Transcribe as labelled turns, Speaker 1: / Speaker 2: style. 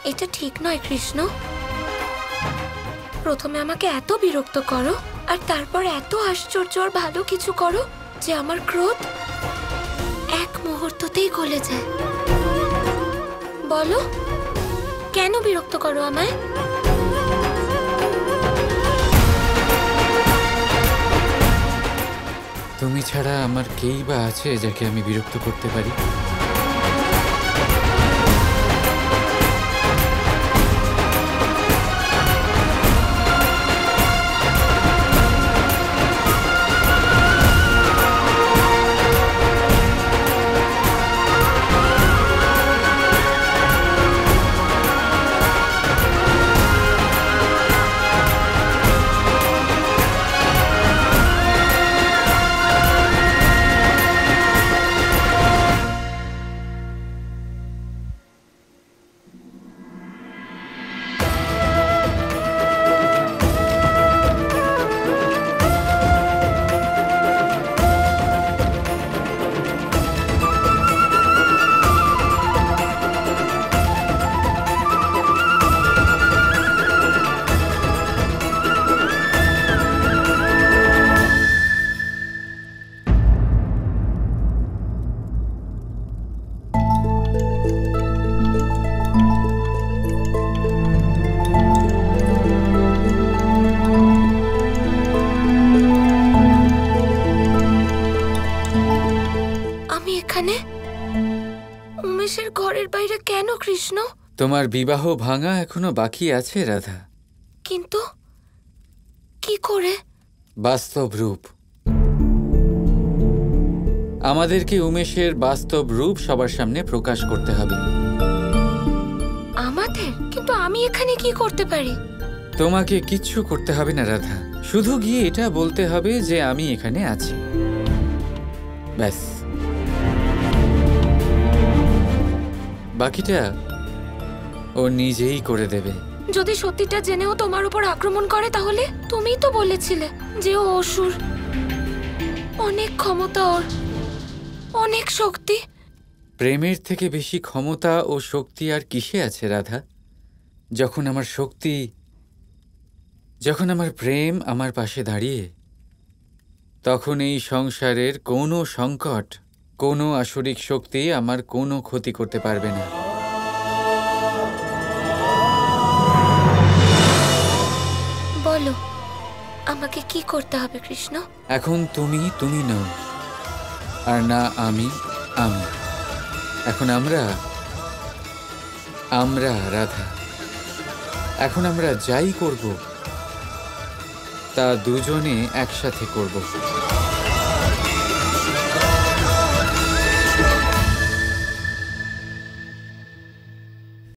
Speaker 1: এটা ঠিক নয় কৃষ্ণ। প্রথমে আমাকে এত বিরক্ত করো আর তারপর এত আশ্চর্য আর ভালো কিছু করো যে আমার ক্রোধ এক মুহূর্ততেই গলে যায়। বলো কেন বিরক্ত করো আমায়?
Speaker 2: তুমি ছাড়া আমার কেই বা আছে যাকে আমি বিরক্ত করতে পারি?
Speaker 1: উমেশের ঘরের বাইরে কেন কৃষ্ণ?
Speaker 2: তোমার বিবাহ ভাঙা এখনো বাকি আছে রাধা।
Speaker 1: কিন্তু কি করে?
Speaker 2: বাস্তব রূপ। আমাদেরকে উমেশের বাস্তব রূপ সবার সামনে প্রকাশ করতে হবে।
Speaker 1: আমাদের? কিন্তু আমি এখানে কি করতে পারি?
Speaker 2: তোমাকে কিচ্ছু করতে হবে না রাধা, শুধু গিয়ে এটা বলতে হবে যে আমি এখানে আছি, ব্যাস। বাকিটা ও নিজেই করে দেবে।
Speaker 1: যদি সত্যিটা জেনেও তোমার উপর আক্রমণ করে তাহলে? তুমিই তো বলেছিলে যে ও অসুর, অনেক ক্ষমতা ওর, অনেক শক্তি।
Speaker 2: প্রেমের থেকে বেশি ক্ষমতা ও শক্তি আর কিসে আছে রাধা? যখন আমার শক্তি, যখন আমার প্রেম আমার পাশে দাঁড়িয়ে, তখন এই সংসারের কোনো সংকট, কোনো আসরিক শক্তি আমার কোনো ক্ষতি করতে পারবে না।
Speaker 1: বলো আমাকে কি করতে হবে কৃষ্ণ?
Speaker 2: এখন তুমি নও, আর না আমি। এখন আমরা রাধা। এখন আমরা যাই করব তা দুজনে একসাথে করব।